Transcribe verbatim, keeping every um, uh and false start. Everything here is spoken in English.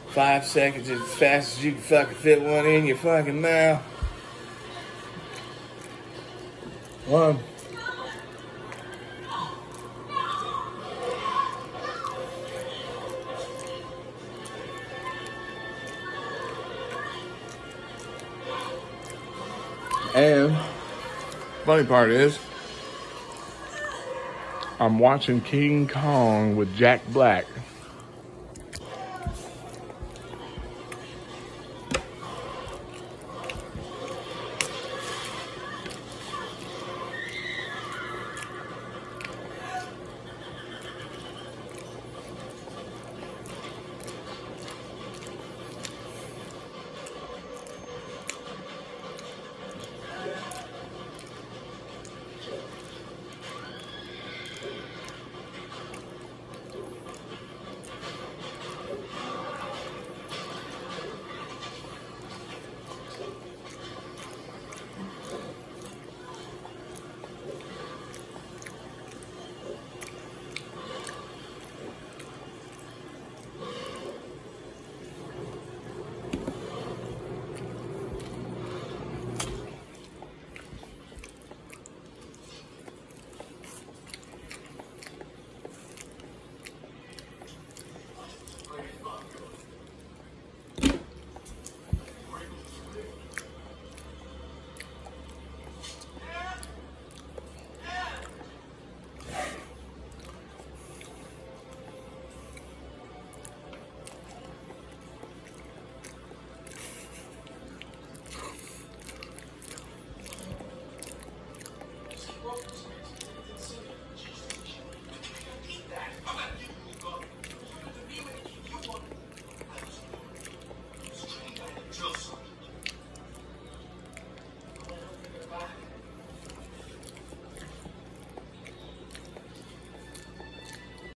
Five seconds as fast as you can fucking fit one in your fucking mouth. One. And funny part is, I'm watching King Kong with Jack Black.